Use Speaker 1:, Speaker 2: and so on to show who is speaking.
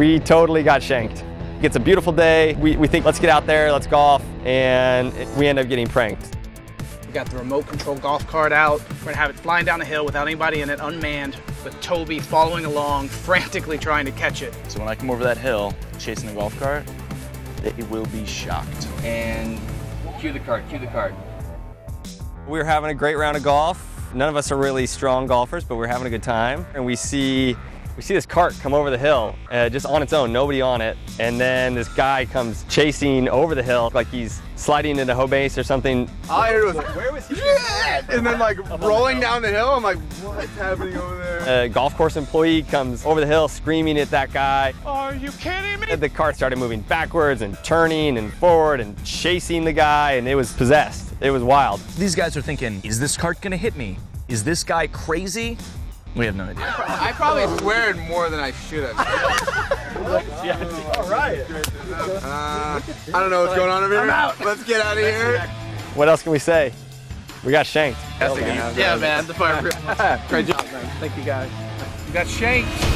Speaker 1: We totally got shanked. It's a beautiful day. We think, let's get out there, let's golf, and we end up getting pranked.
Speaker 2: We got the remote control golf cart out. We're gonna have it flying down the hill without anybody in it, unmanned, with Toby following along, frantically trying to catch it.
Speaker 3: So when I come over that hill, chasing the golf cart, it will be shocked.
Speaker 4: And cue the cart, cue the cart.
Speaker 1: We were having a great round of golf. None of us are really strong golfers, but we're having a good time. And we see this cart come over the hill, just on its own, nobody on it. And then this guy comes chasing over the hill, like he's sliding into home base or something.
Speaker 5: All I heard was, where was he? Yeah! And then like rolling down the hill, I'm like, what's happening over there?
Speaker 1: A golf course employee comes over the hill screaming at that guy.
Speaker 2: Are you kidding me?
Speaker 1: The cart started moving backwards and turning and forward and chasing the guy, and it was possessed. It was wild.
Speaker 3: These guys are thinking, is this cart gonna hit me? Is this guy crazy? We have no idea.
Speaker 5: I probably sweared more than I should have.
Speaker 1: All right.
Speaker 5: I don't know what's going on over here. I'm out. Let's get out of here.
Speaker 1: What else can we say? We got shanked.
Speaker 2: Yeah, man, the fire. Great job, man. Thank you, guys. You got shanked.